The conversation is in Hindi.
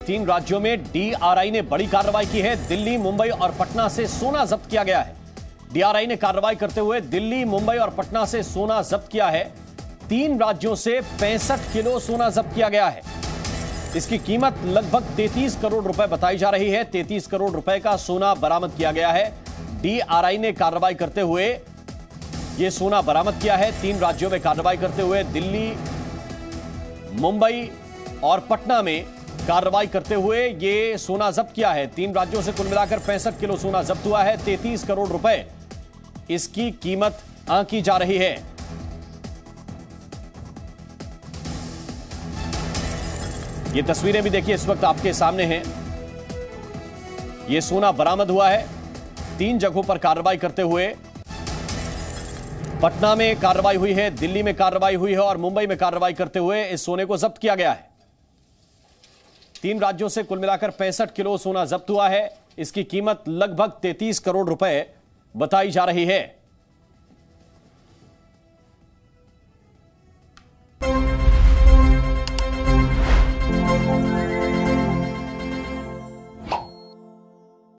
तीन राज्यों में डीआरआई ने बड़ी कार्रवाई की है। दिल्ली, मुंबई और पटना से सोना जब्त किया गया है। डीआरआई ने कार्रवाई करते हुए दिल्ली, मुंबई और पटना से सोना जब्त किया है। तीन राज्यों से 65 किलो सोना जब्त किया गया है। इसकी कीमत लगभग 33 करोड़ रुपए बताई जा रही है। 33 करोड़ रुपए का सोना बरामद किया गया है। डीआरआई ने कार्रवाई करते हुए यह सोना बरामद किया है। तीन राज्यों में कार्रवाई करते हुए दिल्ली, मुंबई और पटना में कार्रवाई करते हुए यह सोना जब्त किया है। तीन राज्यों से कुल मिलाकर 65 किलो सोना जब्त हुआ है। 33 करोड़ रुपए इसकी कीमत आंकी जा रही है। ये तस्वीरें भी देखिए इस वक्त आपके सामने हैं। यह सोना बरामद हुआ है। तीन जगहों पर कार्रवाई करते हुए पटना में कार्रवाई हुई है, दिल्ली में कार्रवाई हुई है और मुंबई में कार्रवाई करते हुए इस सोने को जब्त किया गया है। तीन राज्यों से कुल मिलाकर 65 किलो सोना जब्त हुआ है। इसकी कीमत लगभग 33 करोड़ रुपए बताई जा रही है।